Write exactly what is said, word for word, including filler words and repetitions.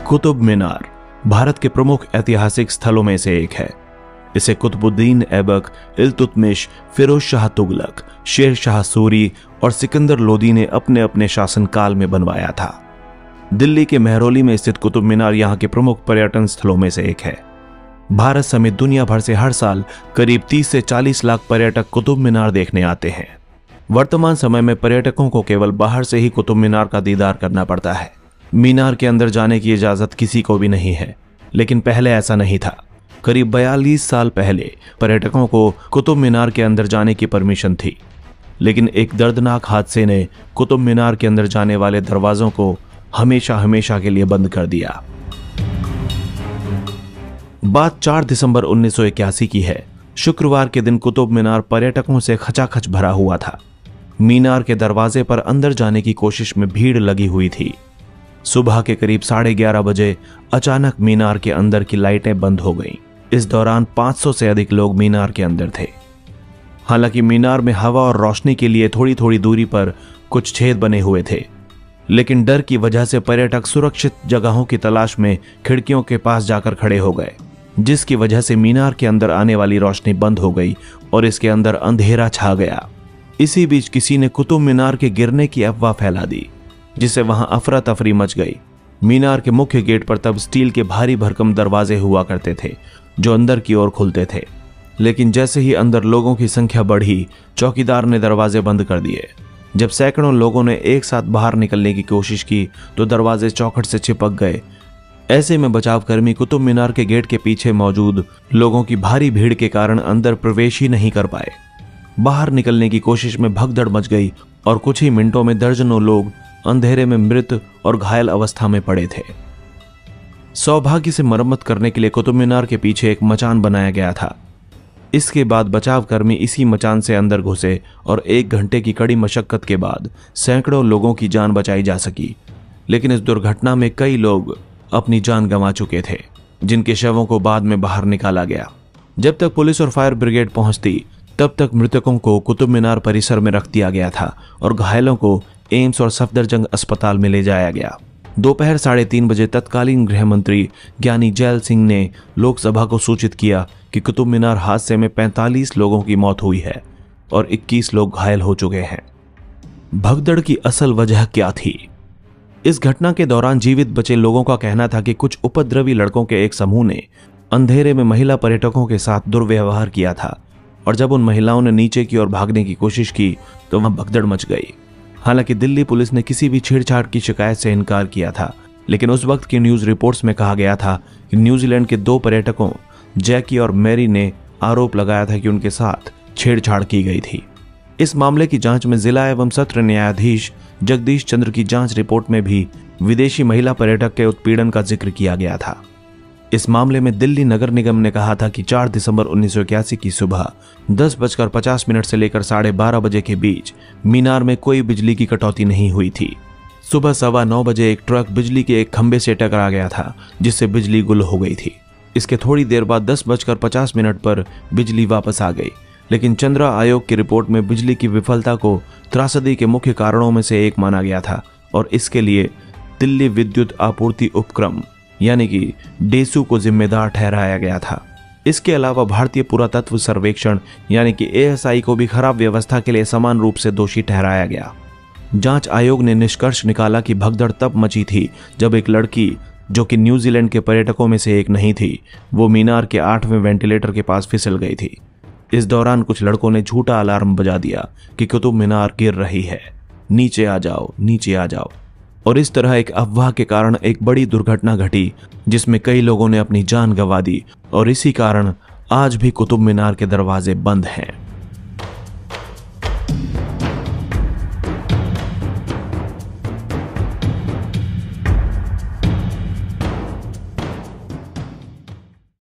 कुतुब मीनार भारत के प्रमुख ऐतिहासिक स्थलों में से एक है। इसे कुतुबुद्दीन ऐबक, इल्तुतमिश, फिरोज शाह तुगलक, शेर शाह सूरी और सिकंदर लोदी ने अपने अपने शासनकाल में बनवाया था। दिल्ली के मेहरौली में स्थित कुतुब मीनार यहाँ के प्रमुख पर्यटन स्थलों में से एक है। भारत समेत दुनिया भर से हर साल करीब तीस से चालीस लाख पर्यटक कुतुब मीनार देखने आते हैं। वर्तमान समय में पर्यटकों को केवल बाहर से ही कुतुब मीनार का दीदार करना पड़ता है। मीनार के अंदर जाने की इजाजत किसी को भी नहीं है, लेकिन पहले ऐसा नहीं था। करीब बयालीस साल पहले पर्यटकों को कुतुब मीनार के अंदर जाने की परमिशन थी, लेकिन एक दर्दनाक हादसे ने कुतुब मीनार के अंदर जाने वाले दरवाजों को हमेशा हमेशा के लिए बंद कर दिया। बात चार दिसंबर उन्नीस सौ इक्यासी की है। शुक्रवार के दिन कुतुब मीनार पर्यटकों से खचाखच भरा हुआ था। मीनार के दरवाजे पर अंदर जाने की कोशिश में भीड़ लगी हुई थी। सुबह के करीब साढ़े ग्यारह बजे अचानक मीनार के अंदर की लाइटें बंद हो गईं। इस दौरान पाँच सौ से अधिक लोग मीनार के अंदर थे। हालांकि मीनार में हवा और रोशनी के लिए थोड़ी थोड़ी दूरी पर कुछ छेद बने हुए थे, लेकिन डर की वजह से पर्यटक सुरक्षित जगहों की तलाश में खिड़कियों के पास जाकर खड़े हो गए, जिसकी वजह से मीनार के अंदर आने वाली रोशनी बंद हो गई और इसके अंदर अंधेरा छा गया। इसी बीच किसी ने कुतुब मीनार के गिरने की अफवाह फैला दी, जिससे वहां अफरा तफरी मच गई। मीनार के मुख्य गेट पर तब स्टील के भारी भरकम दरवाजे हुआ करते थे जो अंदर की ओर खुलते थे, लेकिन जैसे ही अंदर लोगों की संख्या बढ़ी, चौकीदार ने दरवाजे बंद कर दिए। जब सैकड़ों लोगों ने एक साथ बाहर निकलने की कोशिश की तो दरवाजे चौखट से चिपक गए। ऐसे में बचावकर्मी कुतुब मीनार के गेट के पीछे मौजूद लोगों की भारी भीड़ के कारण अंदर प्रवेश ही नहीं कर पाए। बाहर निकलने की कोशिश में भगदड़ मच गई और कुछ ही मिनटों में दर्जनों लोग अंधेरे में मृत और घायल अवस्था में पड़े थे। सौभाग्य से मरम्मत करने के लिए कुतुब मीनार के पीछे एक मचान बनाया गया था। इसके बाद बचावकर्मी इसी मचान से अंदर घुसे और एक घंटे की कड़ी मशक्कत के बाद सैकड़ों लोगों की जान बचाई जा सकी। लेकिन इस दुर्घटना में कई लोग अपनी जान गंवा चुके थे, जिनके शवों को बाद में बाहर निकाला गया। जब तक पुलिस और फायर ब्रिगेड पहुंचती, तब तक मृतकों को कुतुब मीनार परिसर में रख दिया गया था और घायलों को एम्स और सफदरजंग अस्पताल में ले जाया गया। दोपहर साढ़े तीन बजे तत्कालीन गृह मंत्री ज्ञानी जैल सिंह ने लोकसभा को सूचित किया कि कुतुब मीनार हादसे में पैंतालीस लोगों की मौत हुई है और इक्कीस लोग घायल हो चुके हैं। भगदड़ की असल वजह क्या थी? इस घटना के दौरान जीवित बचे लोगों का कहना था कि कुछ उपद्रवी लड़कों के एक समूह ने अंधेरे में महिला पर्यटकों के साथ दुर्व्यवहार किया था और जब उन महिलाओं ने नीचे की ओर भागने की कोशिश की तो वहां भगदड़ मच गई। हालांकि दिल्ली पुलिस ने किसी भी छेड़छाड़ की शिकायत से इनकार किया था, लेकिन उस वक्त की न्यूज रिपोर्ट्स में कहा गया था कि न्यूजीलैंड के दो पर्यटकों जैकी और मैरी ने आरोप लगाया था कि उनके साथ छेड़छाड़ की गई थी। इस मामले की जांच में जिला एवं सत्र न्यायाधीश जगदीश चंद्र की जांच रिपोर्ट में भी विदेशी महिला पर्यटक के उत्पीड़न का जिक्र किया गया था। इस मामले में दिल्ली नगर निगम ने कहा था कि चार दिसंबर उन्नीस सौ इक्यासी की सुबह दस बजकर पचास मिनट से लेकर साढ़े बारह बजे के बीच मीनार में कोई बिजली की कटौती नहीं हुई थी। सुबह सवा नौ बजे एक ट्रक बिजली के एक खंभे से टकरा गया था, जिससे बिजली गुल हो गई थी। इसके थोड़ी देर बाद दस बजकर पचास मिनट पर बिजली वापस आ गई, लेकिन चंद्रा आयोग की रिपोर्ट में बिजली की विफलता को त्रासदी के मुख्य कारणों में से एक माना गया था और इसके लिए दिल्ली विद्युत आपूर्ति उपक्रम यानी कि डेसू को जिम्मेदार ठहराया गया था। इसके अलावा भारतीय पुरातत्व सर्वेक्षण यानी कि ए एस आई को भी खराब व्यवस्था के लिए समान रूप से दोषी ठहराया गया। जांच आयोग ने निष्कर्ष निकाला कि भगदड़ तब मची थी जब एक लड़की, जो कि न्यूजीलैंड के पर्यटकों में से एक नहीं थी, वो मीनार के आठवें वेंटिलेटर के पास फिसल गई थी। इस दौरान कुछ लड़कों ने झूठा अलार्म बजा दिया कि कुतुब मीनार गिर रही है, नीचे आ जाओ, नीचे आ जाओ। और इस तरह एक अफवाह के कारण एक बड़ी दुर्घटना घटी, जिसमें कई लोगों ने अपनी जान गंवा दी और इसी कारण आज भी कुतुब मीनार के दरवाजे बंद हैं।